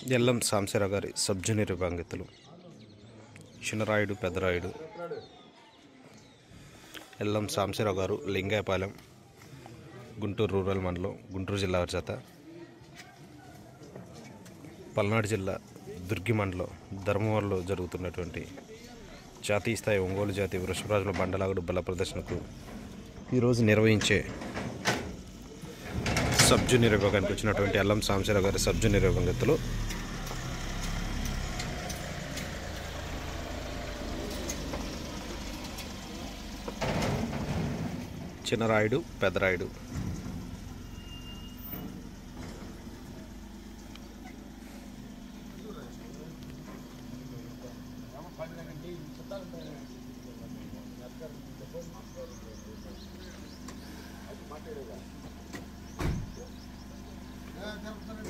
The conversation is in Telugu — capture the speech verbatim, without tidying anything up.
ఎల్లం సాంబశివరావు గారి సబ్ జూనియర్ విభాంగితులు చిన్నరాయుడు పెద్దరాయుడు ఎల్లం సాంబశివరావు గారు లింగాయపాలెం గుంటూరు రూరల్ మండలం గుంటూరు జిల్లా వారి చేత పల్నాడు జిల్లా దుర్గి మండలం ధర్మవరంలో జరుగుతున్నటువంటి జాతీయ స్థాయి ఒంగోలు జాతి వృషభరాజుల బండలాగుడు బల ప్రదర్శనకు ఈరోజు నిర్వహించే సబ్ జూనియర్ విభాగానికి వచ్చినటువంటి ఎల్లం సాంబశివరావు గారి సబ్ జూనియర్ విభాంగితులు చిన్నరాయుడు పెద్దరాయుడు Yeah,